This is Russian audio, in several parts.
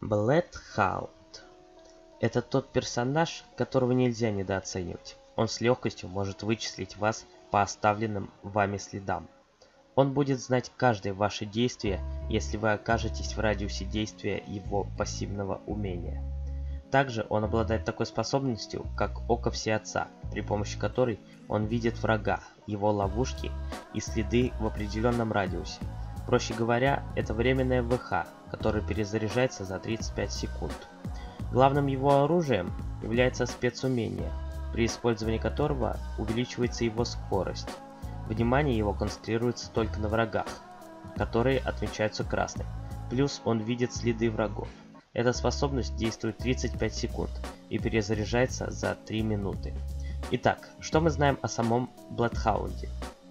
Bloodhound — это тот персонаж, которого нельзя недооценивать. Он с легкостью может вычислить вас по оставленным вами следам. Он будет знать каждое ваше действие, если вы окажетесь в радиусе действия его пассивного умения. Также он обладает такой способностью, как Око Всеотца, при помощи которой он видит врага, его ловушки и следы в определенном радиусе. Проще говоря, это временное ВХ, которое перезаряжается за 35 секунд. Главным его оружием является спецумение, при использовании которого увеличивается его скорость. Внимание его концентрируется только на врагах, которые отмечаются красным. Плюс он видит следы врагов. Эта способность действует 35 секунд и перезаряжается за 3 минуты. Итак, что мы знаем о самом Bloodhound?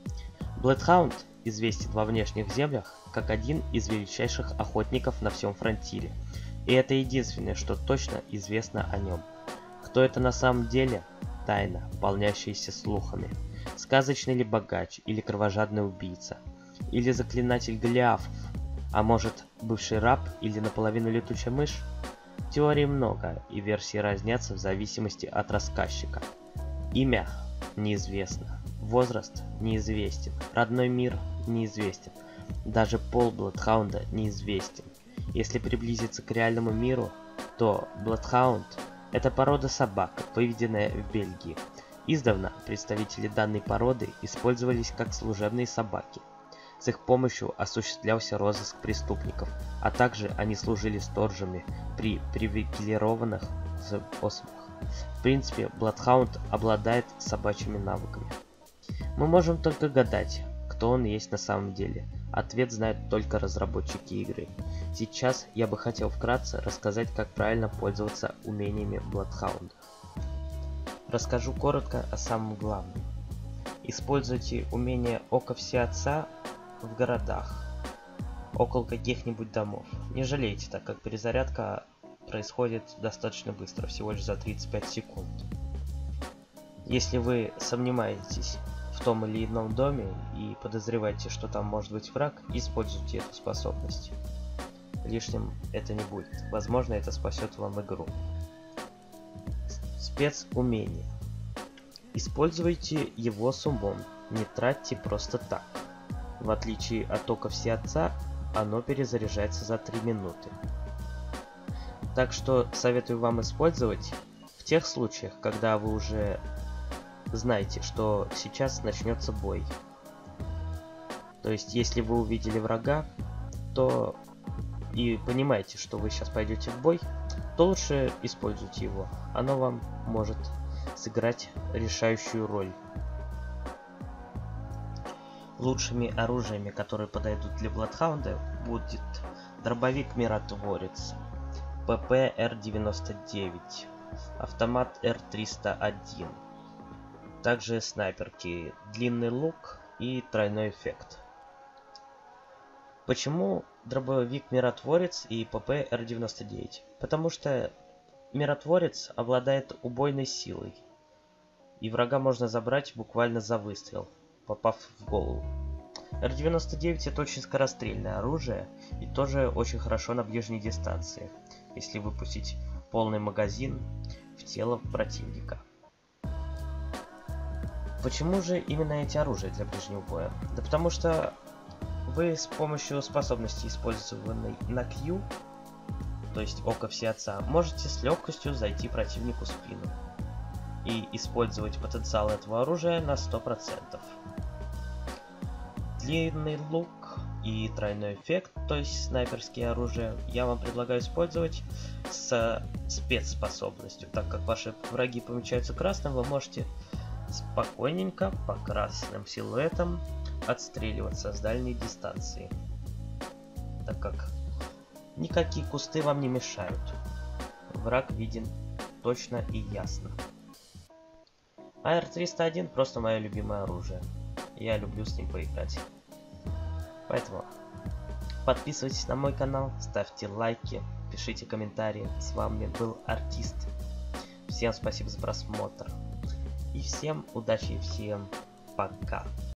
Bloodhound известен во внешних землях как один из величайших охотников на всем фронтире. И это единственное, что точно известно о нем. Кто это на самом деле? Тайна, полнящаяся слухами. Сказочный ли богач, или кровожадный убийца, или заклинатель Голиафов, а может бывший раб или наполовину летучая мышь? Теорий много, и версии разнятся в зависимости от рассказчика. Имя неизвестно, возраст неизвестен, родной мир неизвестен, даже пол Bloodhound неизвестен. Если приблизиться к реальному миру, то Bloodhound — это порода собак, выведенная в Бельгии. Издавна представители данной породы использовались как служебные собаки. С их помощью осуществлялся розыск преступников, а также они служили сторожами при привилегированных особях. В принципе, Bloodhound обладает собачьими навыками. Мы можем только гадать, кто он есть на самом деле. Ответ знают только разработчики игры. Сейчас я бы хотел вкратце рассказать, как правильно пользоваться умениями Bloodhound. Расскажу коротко о самом главном. Используйте умение Око Всеотца в городах, около каких-нибудь домов. Не жалейте, так как перезарядка происходит достаточно быстро, всего лишь за 35 секунд. Если вы сомневаетесь в том или ином доме и подозреваете, что там может быть враг, используйте эту способность. Лишним это не будет. Возможно, это спасет вам игру. Спецумение. Используйте его с умом, не тратьте просто так. В отличие от Ока Всеотца, оно перезаряжается за 3 минуты. Так что советую вам использовать в тех случаях, когда вы уже знаете, что сейчас начнется бой. То есть, если вы увидели врага, то и понимаете, что вы сейчас пойдете в бой, то лучше используйте его. Оно вам может сыграть решающую роль. Лучшими оружиями, которые подойдут для Bloodhound, будет дробовик Миротворец, ПП Р-99, автомат Р-301, также снайперки, длинный лук и тройной эффект. Почему дробовик Миротворец и ПП Р-99? Потому что Миротворец обладает убойной силой, и врага можно забрать буквально за выстрел, попав в голову. Р-99 это очень скорострельное оружие и тоже очень хорошо на ближней дистанции, если выпустить полный магазин в тело противника. Почему же именно эти оружия для ближнего боя? Да потому что вы с помощью способности, использованной на Q, то есть Око Всеотца, можете с легкостью зайти противнику в спину и использовать потенциал этого оружия на 100%. Длинный лук и тройной эффект, то есть снайперские оружия, я вам предлагаю использовать с спецспособностью. Так как ваши враги помечаются красным, вы можете спокойненько по красным силуэтам отстреливаться с дальней дистанции, так как никакие кусты вам не мешают. Враг виден точно и ясно. А Р-301 просто мое любимое оружие. Я люблю с ним поиграть. Поэтому подписывайтесь на мой канал, ставьте лайки, пишите комментарии. С вами был Артист. Всем спасибо за просмотр. И всем удачи, и всем пока.